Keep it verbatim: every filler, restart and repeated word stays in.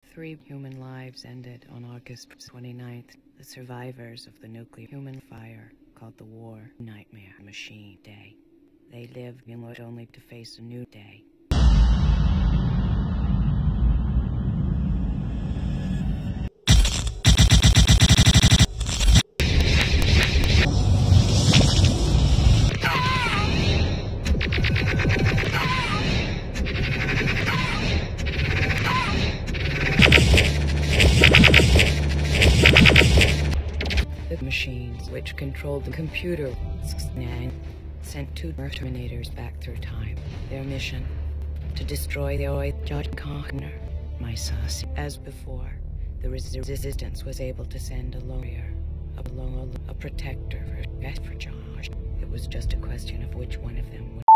Three human lives ended on August twenty-ninth, the survivors of the nuclear human fire called the War Nightmare Machine Day. They lived in what only to face a new day. The machines which controlled the computer sent two Mertminators back through time. Their mission, to destroy the Joj Cocner. My sauce. As before, the resistance was able to send a lawyer, a, a protector for Joj. It was just a question of which one of them would